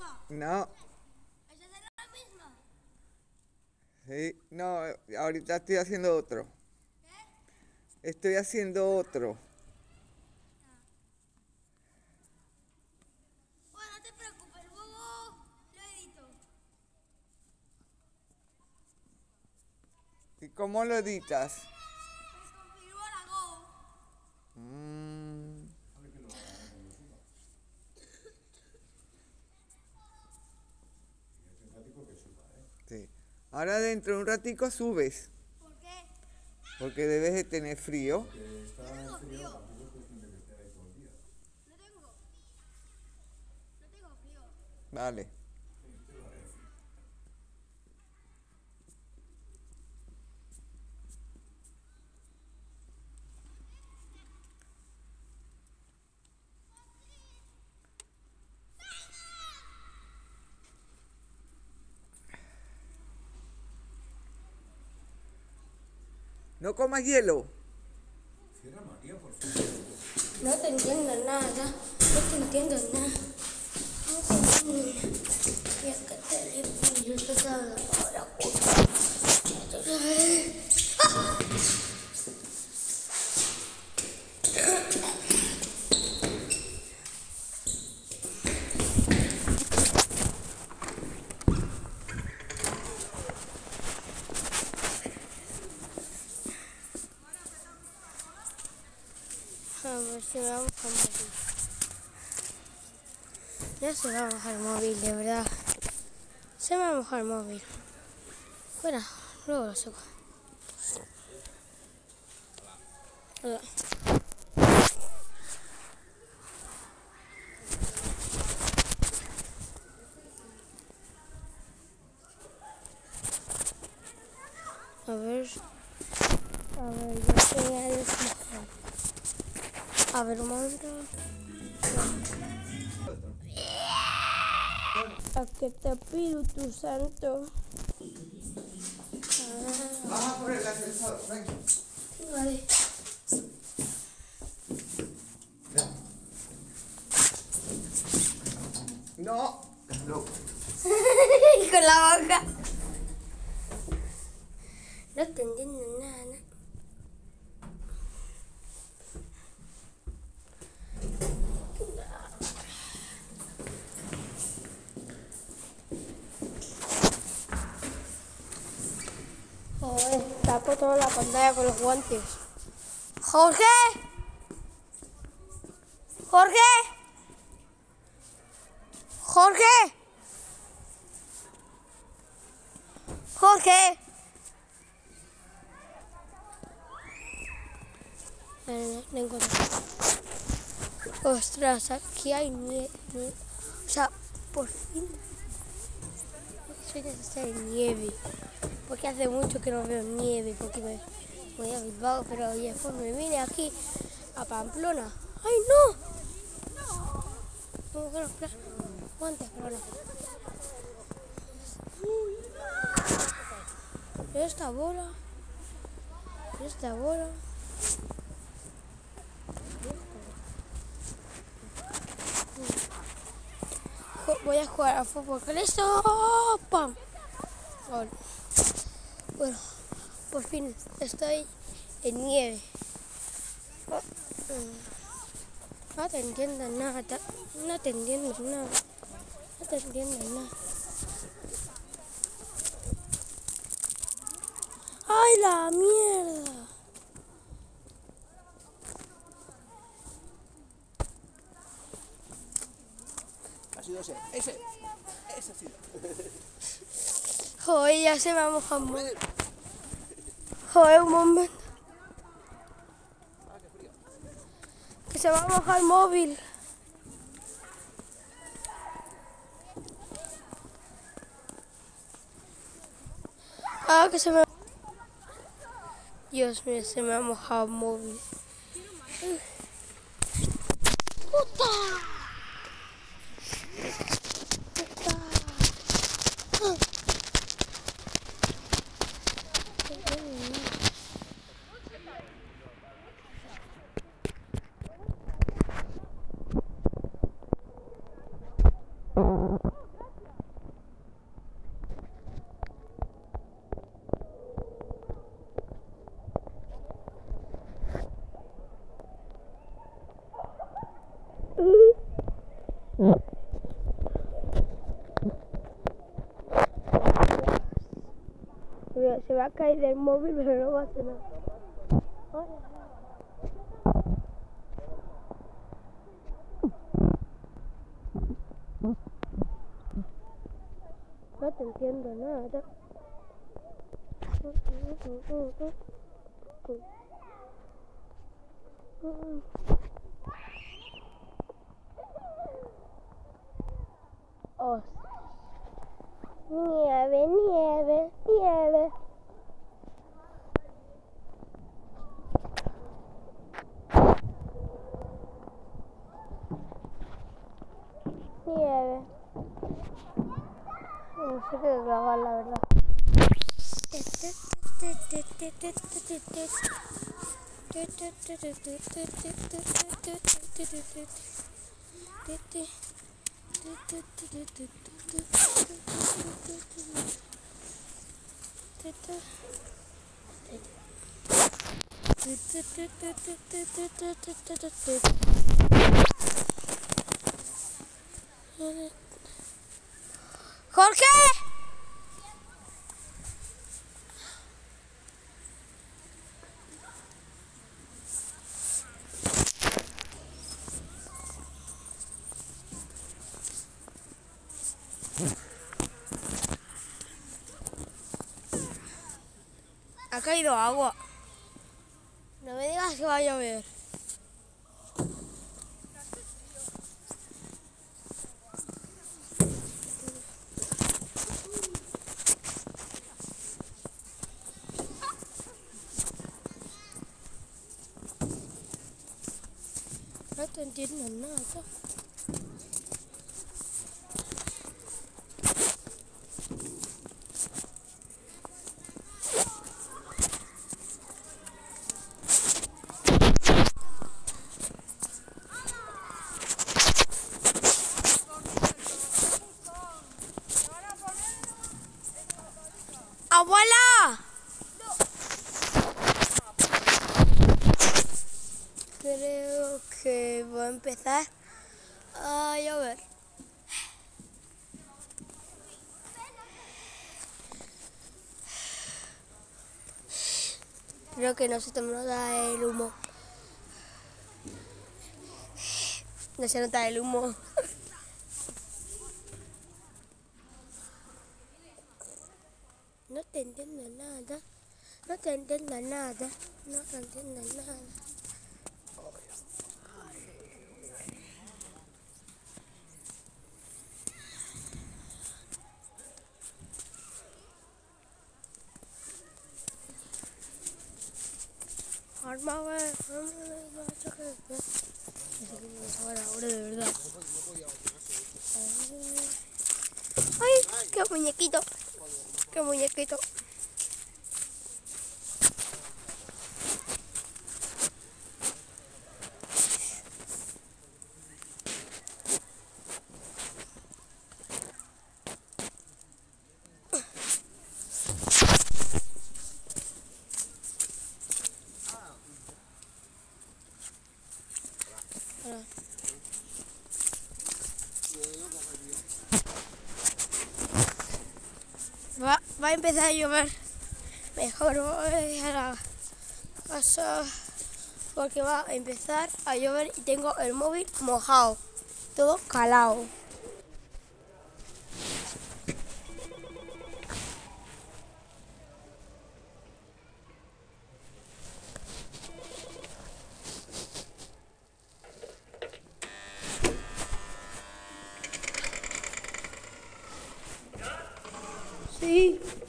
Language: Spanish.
misma? No, ¿Esa será la misma? sí, no, ahorita estoy haciendo otro. Estoy haciendo otro. Bueno, no te preocupes, luego lo edito. ¿Y cómo lo editas? Pues configuro la Go. Mm, sí. Ahora dentro de un ratico subes, ¿Por qué? porque debes de tener frío. No tengo frío. No tengo frío. Vale. No comas hielo. No te entiendo nada. No te entiendo nada. No te entiendo nada. Y es que teléfono yo te salgo ahora. A ver si vamos a morir. Ya se va a mojar el móvil, de verdad. Se me va a mojar el móvil. Bueno, luego lo saco. Hola. A ver, ya se me ha desmojado. A ver, un momento. A que te pido tu santo. Vamos por el ascensor, ven. Vale. No, no. Con la boca. No te entiendo nada. Joder, tapo toda la pantalla con los guantes. ¡Jorge! ¡Jorge! ¡Jorge! ¡Jorge! No encuentro. Ostras, aquí hay nieve. O sea, por fin. Soy necesaria nieve. Porque hace mucho que no veo nieve. Porque me voy a Bilbao, pero después me vine aquí a Pamplona. ¡Ay, no! Tengo que los guantes, pero no. Esta bola. Voy a jugar a fútbol con esto. ¡Pam! Bueno, por fin estoy en nieve. No te entiendo nada. No te entiendo nada. No te entiendo nada. ¡Ay, la mierda! Ha sido ese ha sido. Joder, ya se me ha mojado. Joder, un momento. Que se va a mojar el móvil. Ah, que se me... Dios mío, se me ha mojado el móvil. ¡Puta! Se va a caer del móvil, pero no va a hacer nada. No te entiendo nada. Oh. Nieve, nieve, nieve. Nieve. No sé qué grabar, la verdad. ¡Jorge! Ha caído agua. No me digas que va a llover. No te entiendo nada. ¡Abuela! Creo que va a empezar a llover. Creo que no se te nota el humo. No se nota el humo. No te entiendo nada. No te entiendo nada. No te entiendo nada. Ahora de verdad. ¡Ay! ¡Qué muñequito! ¡Qué muñequito! Va a empezar a llover. Mejor voy a la casa porque va a empezar a llover y tengo el móvil mojado, todo calado. Sí.